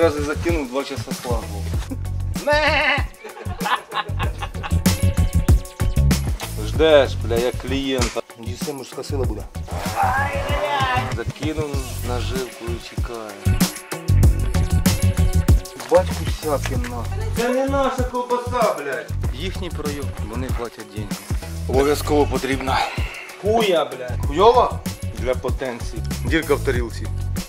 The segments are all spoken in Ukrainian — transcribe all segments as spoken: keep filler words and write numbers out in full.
рази закинув, два часа слабо. Ждеш, бля, як клієнта. Дійсно мужська сила буде. Закинув наживку і чекає. Батьку всяке на. Це не наша ковбаса, блядь. Їхній пройом, вони платять деньги. Обов'язково потрібно. Хуя, блядь. Хуйова? Для потенції. Дірка в тарілці.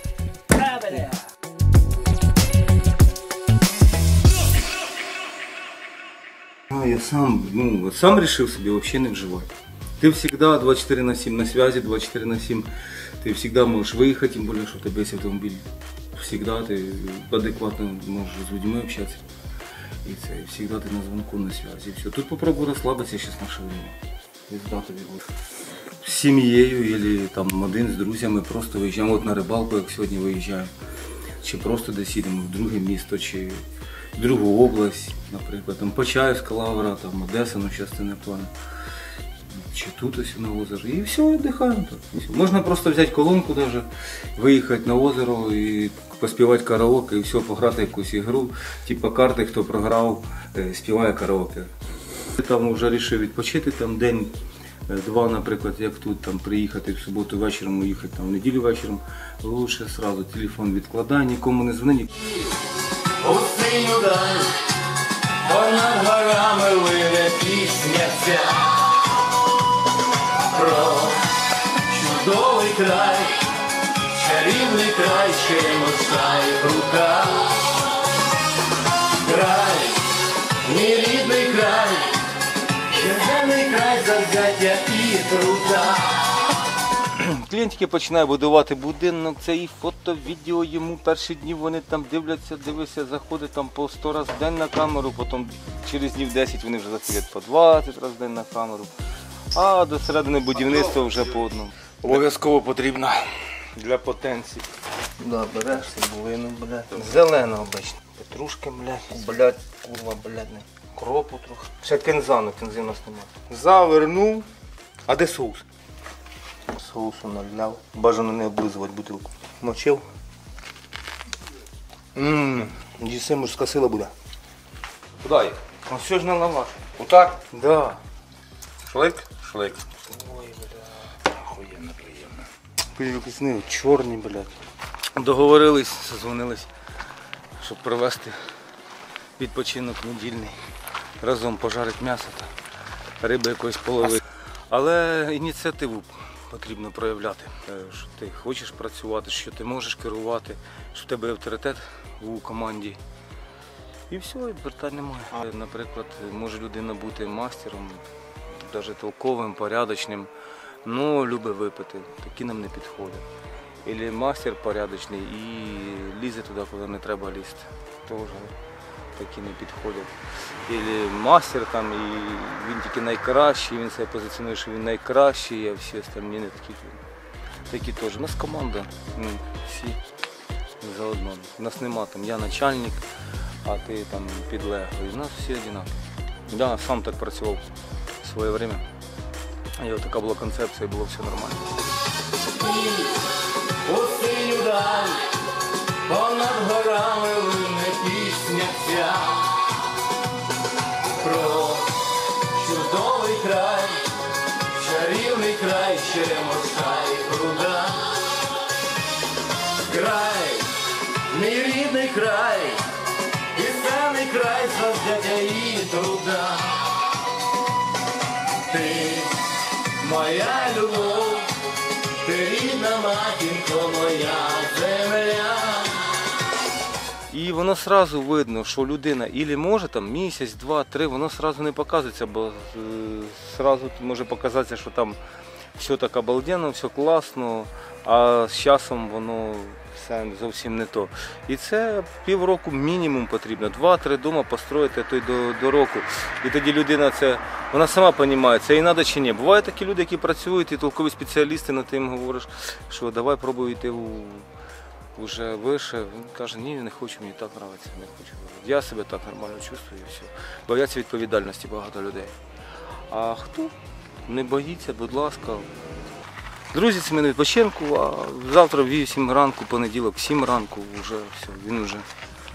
А, я сам, ну, сам решил себе вообще не вживать. Ты всегда двадцать четыре на семь на связи, двадцать четыре на семь. Ты всегда можешь выехать, тем более, что у тебя есть автомобиль. Всегда ты адекватно можешь с людьми общаться. И це, всегда ты на звонку, на связи. Все. Тут попробуй расслабиться сейчас наше время. Пизда тобі буде. З сім'єю или там один з друзями просто виїжджаємо от на рибалку, як сьогодні виїжджаємо. Чи просто десь їдемо в друге місто, чи в другу область, наприклад, там Почаївська Лавра, там Одеса, ну зараз це не план. Чи тут ось на озеро. І все, віддихаємо так. Можна просто взяти колонку даже, виїхати на озеро і поспівати караоке, і все, пограти якусь ігру, типу карти, хто програв, співає караоке. Там вже вирішив відпочити, там день, два, наприклад, як тут, там приїхати в суботу вечором, уїхати там в неділю вечором, лучше одразу телефон відкладай, нікому не дзвони. У синю даль, понад горами лине пісня ця про чудовий край, чарівний край, черемоша і прута. Край, мій рідний край, червоний край завзяття і труда. Клієнт тільки починає будувати будинок, це і фото, відео йому перші дні вони там дивляться, дивися, заходить там по сто разів в день на камеру, потім через днів десять вони вже заходять по двадцять разів в день на камеру, а до середини будівництва вже по одному. Обов'язково потрібно для потенції. Да, береш цибулину, блядь, зелена обично, петрушки, блядь, блядь, курва, блядь, кропу трохи. Ще кензану, кензи у нас немає. Завернув, а де соус? Соусу наляв. Бажано не облизувати бутилку. Мочив. Ммм, дійсно мужська сила буде. Куди їх? А все ж на лаваш. Отак? Да. Шлик? Шлик. Ой, бля. Охуєнно, приємно. Півкисни, чорні, блядь. Договорились, созвонились, щоб провести відпочинок недільний. Разом пожарить м'ясо та риби якоїсь полови. Але ініціативу потрібно проявляти, що ти хочеш працювати, що ти можеш керувати, що в тебе авторитет у команді. І все, і питань немає. Наприклад, може людина бути мастером, навіть толковим, порядочним, але любить випити, такі нам не підходять. Або мастер порядочний і лізе туди, куди не треба лізти. Теж такі не підходять. Або мастер там, і він тільки найкращий, він себе позиціонує, що він найкращий, а всі остальні не такі. Такі теж. У нас команда, ну, всі заодно. У нас нема там, я начальник, а ти там підлеглий. У нас всі однакові. Я сам так працював в своє время. І от така була концепція, і було все нормально. У синю даль, понад горами лине пісня ця про чудовий край, чарівний край, черемоша і пруда. Край, мій рідний край, пісенний край, завзяття і труда. Ти моя любов, ти рідна матінко, моя земля. І воно одразу видно, що людина ілі може там місяць, два, три, воно одразу не показується, бо одразу може показатися, що там все так обалденно, все класно, а з часом воно все зовсім не то. І це півроку мінімум потрібно, два-три дома построїти то й до, до року. І тоді людина це, вона сама розуміє, це їй треба чи ні. Бувають такі люди, які працюють, і толкові спеціалісти, на ти їм говориш, що давай пробуй йти у вже вище. Він каже, ні, не хочу, мені так подобається, не хочу. Я себе так нормально чувствую і все. Бояться відповідальності багато людей. А хто не боїться, будь ласка. Друзі, це мене відпочинку, а завтра в вісім ранку, понеділок, в сім ранку вже все, він вже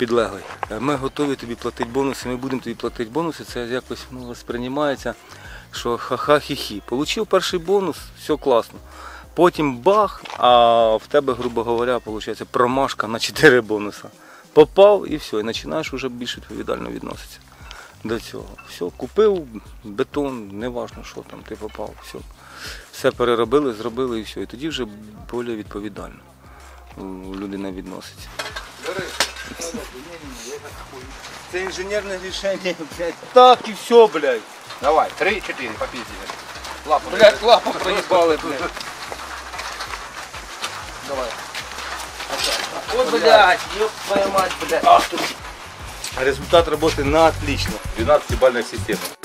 підлеглий. Ми готові тобі платити бонуси, ми будемо тобі платити бонуси, це якось ну, сприймається, що ха-ха-хі-хі. Получив перший бонус, все класно. Потім бах, а в тебе, грубо говоря, виходить промашка на чотири бонуси. Попав і все, і починаєш вже більш відповідально відноситися до цього. Все, купив бетон, неважно, що там, ти попав, все. Все переробили, зробили і все. І тоді вже більш відповідально людина відноситься. Це інженерне рішення, блядь. Так і все, блядь. Давай, три-чотири, попіздили. Лапу. Блядь, лапу проїбали, блядь. Давай. О, блядь, ёб твою мать, блядь. Ах, тут Результат роботи на отлично. двенадцатибалльная система.